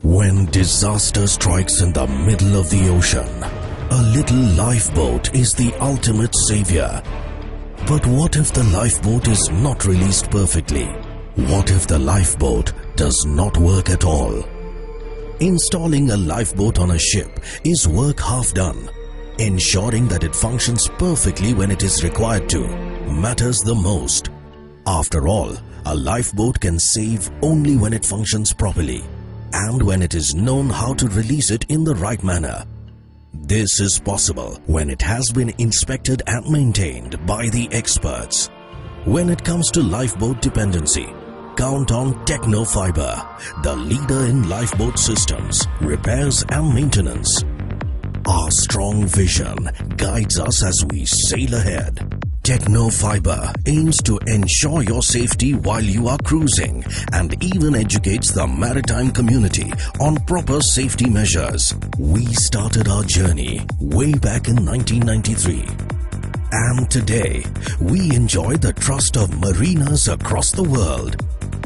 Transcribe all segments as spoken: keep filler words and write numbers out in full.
When disaster strikes in the middle of the ocean, a little lifeboat is the ultimate savior. But what if the lifeboat is not released perfectly? What if the lifeboat does not work at all? Installing a lifeboat on a ship is work half done. Ensuring that it functions perfectly when it is required to matters the most. After all, a lifeboat can save only when it functions properly and when it is known how to release it in the right manner. This is possible when it has been inspected and maintained by the experts. When it comes to lifeboat dependency, count on TechnoFIBRE, the leader in lifeboat systems, repairs and maintenance. Our strong vision guides us as we sail ahead. TechnoFIBRE aims to ensure your safety while you are cruising and even educates the maritime community on proper safety measures. We started our journey way back in nineteen ninety-three. And today, we enjoy the trust of mariners across the world.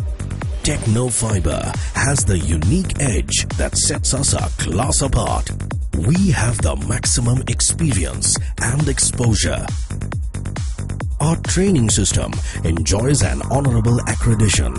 TechnoFIBRE has the unique edge that sets us a class apart. We have the maximum experience and exposure. Our training system enjoys an honorable accreditation.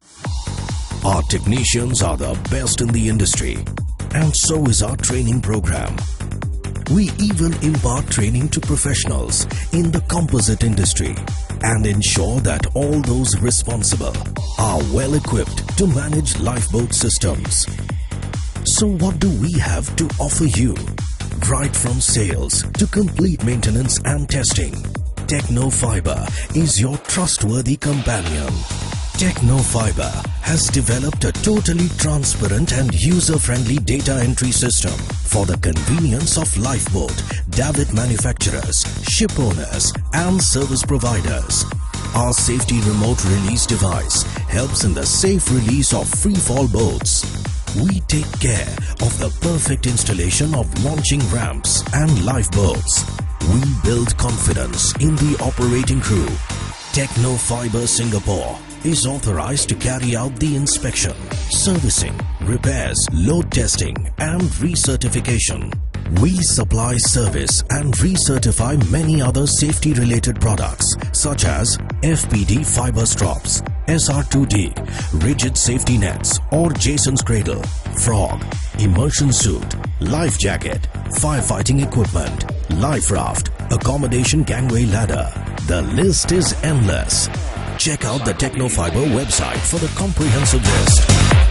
Our technicians are the best in the industry, and so is our training program. We even impart training to professionals in the composite industry and ensure that all those responsible are well equipped to manage lifeboat systems. So what do we have to offer you? Right from sales to complete maintenance and testing, TechnoFIBRE is your trustworthy companion. TechnoFIBRE has developed a totally transparent and user-friendly data entry system for the convenience of lifeboat, Davit manufacturers, ship owners and service providers. Our safety remote release device helps in the safe release of free-fall boats. We take care of the perfect installation of launching ramps and lifeboats. We build confidence in the operating crew. TechnoFIBRE Singapore is authorized to carry out the inspection, servicing, repairs, load testing and recertification. We supply service and recertify many other safety-related products such as F P D fiber strops, S R two D, rigid safety nets or Jason's cradle, frog, immersion suit, life jacket, firefighting equipment, life raft, accommodation gangway ladder. The list is endless. Check out the TechnoFIBRE website for the comprehensive list.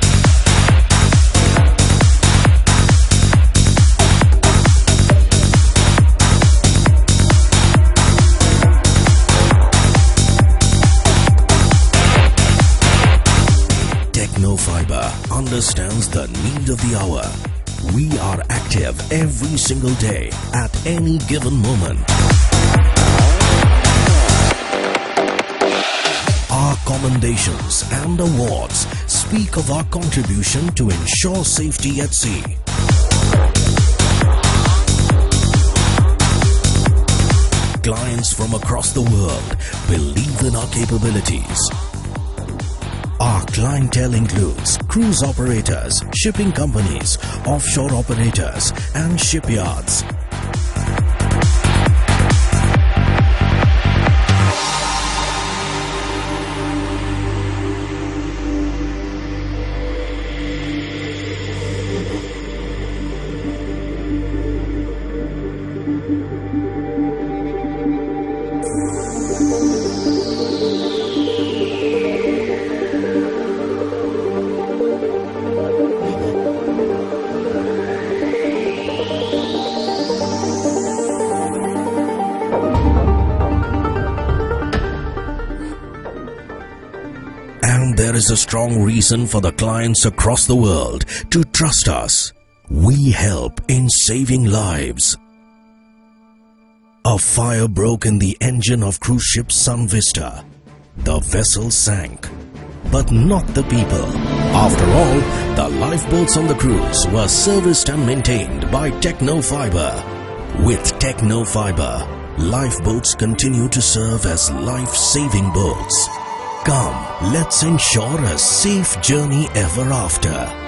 TechnoFIBRE understands the need of the hour. We are active every single day at any given moment. Our commendations and awards speak of our contribution to ensure safety at sea. Clients from across the world believe in our capabilities. Our clientele includes cruise operators, shipping companies, offshore operators, and shipyards. There is a strong reason for the clients across the world to trust us. We help in saving lives. A fire broke in the engine of cruise ship Sun Vista. The vessel sank, but not the people. After all, the lifeboats on the cruise were serviced and maintained by TechnoFIBRE. With TechnoFIBRE, lifeboats continue to serve as life-saving boats. Come, let's ensure a safe journey ever after.